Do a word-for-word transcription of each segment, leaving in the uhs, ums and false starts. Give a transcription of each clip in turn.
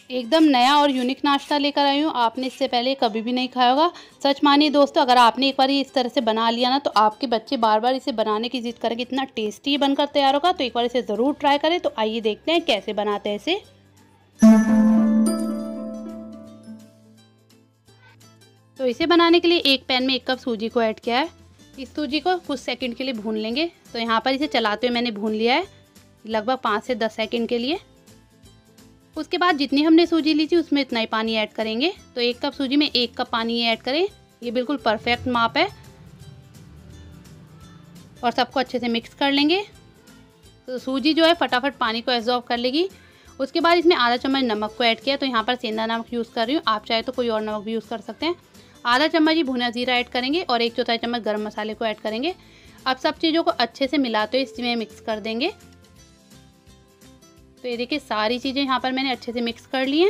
एकदम नया और यूनिक नाश्ता लेकर आई हूँ। आपने इससे पहले कभी भी नहीं खाया होगा। सच मानिए दोस्तों, अगर आपने एक बार इस तरह से बना लिया ना, तो आपके बच्चे बार बार इसे बनाने की जिद करेंगे। इतना टेस्टी बनकर तैयार होगा। तो एक बार इसे ज़रूर ट्राई करें। तो आइए देखते हैं कैसे बनाते हैं इसे। तो इसे बनाने के लिए एक पैन में एक कप सूजी को ऐड किया है। इस सूजी को कुछ सेकंड के लिए भून लेंगे। तो यहाँ पर इसे चलाते हुए मैंने भून लिया है लगभग पाँच से दस सेकंड के लिए। उसके बाद जितनी हमने सूजी ली थी उसमें इतना ही पानी ऐड करेंगे। तो एक कप सूजी में एक कप पानी ऐड करें। ये बिल्कुल परफेक्ट माप है। और सबको अच्छे से मिक्स कर लेंगे। तो सूजी जो है फटाफट पानी को एब्जॉर्ब कर लेगी। उसके बाद इसमें आधा चम्मच नमक को ऐड किया। तो यहाँ पर सेंधा नमक यूज़ कर रही हूँ, आप चाहे तो कोई और नमक भी यूज़ कर सकते हैं। आधा चम्मच ही भुना जीरा ऐड करेंगे और एक चौथाई चम्मच गरम मसाले को ऐड करेंगे। अब सब चीज़ों को अच्छे से मिलाते हुए इसमें मिक्स कर देंगे। तो ये देखिए सारी चीज़ें यहाँ पर मैंने अच्छे से मिक्स कर ली हैं।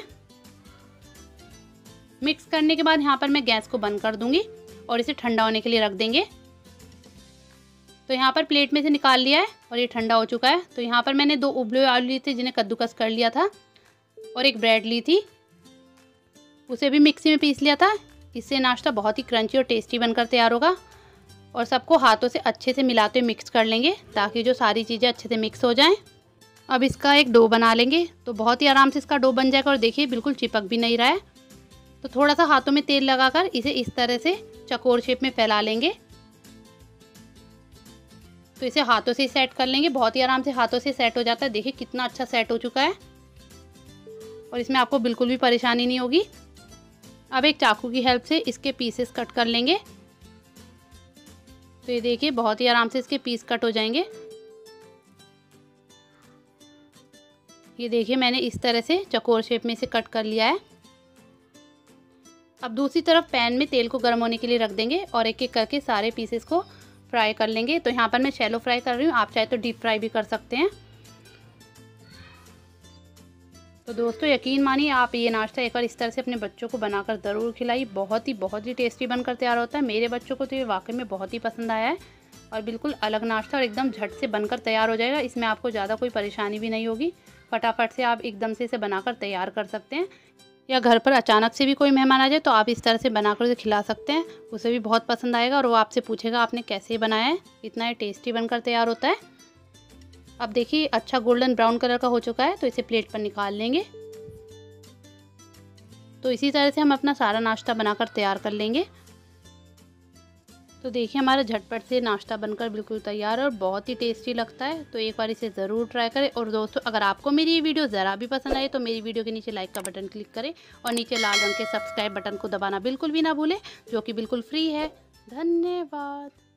मिक्स करने के बाद यहाँ पर मैं गैस को बंद कर दूंगी और इसे ठंडा होने के लिए रख देंगे। तो यहाँ पर प्लेट में से निकाल लिया है और ये ठंडा हो चुका है। तो यहाँ पर मैंने दो उबले हुए आलू लिए थे जिन्हें कद्दूकस कर लिया था और एक ब्रेड ली थी, उसे भी मिक्सी में पीस लिया था। इससे नाश्ता बहुत ही क्रंची और टेस्टी बनकर तैयार होगा। और सबको हाथों से अच्छे से मिलाते हुए मिक्स कर लेंगे ताकि जो सारी चीज़ें अच्छे से मिक्स हो जाएं। अब इसका एक डो बना लेंगे। तो बहुत ही आराम से इसका डो बन जाएगा और देखिए बिल्कुल चिपक भी नहीं रहा है। तो थोड़ा सा हाथों में तेल लगाकर इसे इस तरह से चौकोर शेप में फैला लेंगे। तो इसे हाथों से सेट कर लेंगे। बहुत ही आराम से हाथों से सेट हो जाता है। देखिए कितना अच्छा सेट हो चुका है और इसमें आपको बिल्कुल भी परेशानी नहीं होगी। अब एक चाकू की हेल्प से इसके पीसेस कट कर लेंगे। तो ये देखिए बहुत ही आराम से इसके पीस कट हो जाएंगे। ये देखिए मैंने इस तरह से चौकोर शेप में इसे कट कर लिया है। अब दूसरी तरफ पैन में तेल को गर्म होने के लिए रख देंगे और एक एक करके सारे पीसेस को फ्राई कर लेंगे। तो यहाँ पर मैं शैलो फ्राई कर रही हूँ, आप चाहे तो डीप फ्राई भी कर सकते हैं। तो दोस्तों यकीन मानिए आप ये नाश्ता एक बार इस तरह से अपने बच्चों को बनाकर ज़रूर खिलाइए। बहुत ही बहुत ही टेस्टी बनकर तैयार होता है। मेरे बच्चों को तो ये वाकई में बहुत ही पसंद आया है और बिल्कुल अलग नाश्ता और एकदम झट से बनकर तैयार हो जाएगा। इसमें आपको ज़्यादा कोई परेशानी भी नहीं होगी। फटाफट से आप एकदम से इसे बनाकर तैयार कर सकते हैं। या घर पर अचानक से भी कोई मेहमान आ जाए तो आप इस तरह से बनाकर उसे खिला सकते हैं। उसे भी बहुत पसंद आएगा और वो आपसे पूछेगा आपने कैसे बनाया है। इतना ही टेस्टी बनकर तैयार होता है। अब देखिए अच्छा गोल्डन ब्राउन कलर का हो चुका है। तो इसे प्लेट पर निकाल लेंगे। तो इसी तरह से हम अपना सारा नाश्ता बनाकर तैयार कर लेंगे। तो देखिए हमारा झटपट से नाश्ता बनकर बिल्कुल तैयार है और बहुत ही टेस्टी लगता है। तो एक बार इसे ज़रूर ट्राई करें। और दोस्तों अगर आपको मेरी ये वीडियो ज़रा भी पसंद आए तो मेरी वीडियो के नीचे लाइक का बटन क्लिक करें और नीचे लाल रंग के सब्सक्राइब बटन को दबाना बिल्कुल भी ना भूलें, जो कि बिल्कुल फ्री है। धन्यवाद।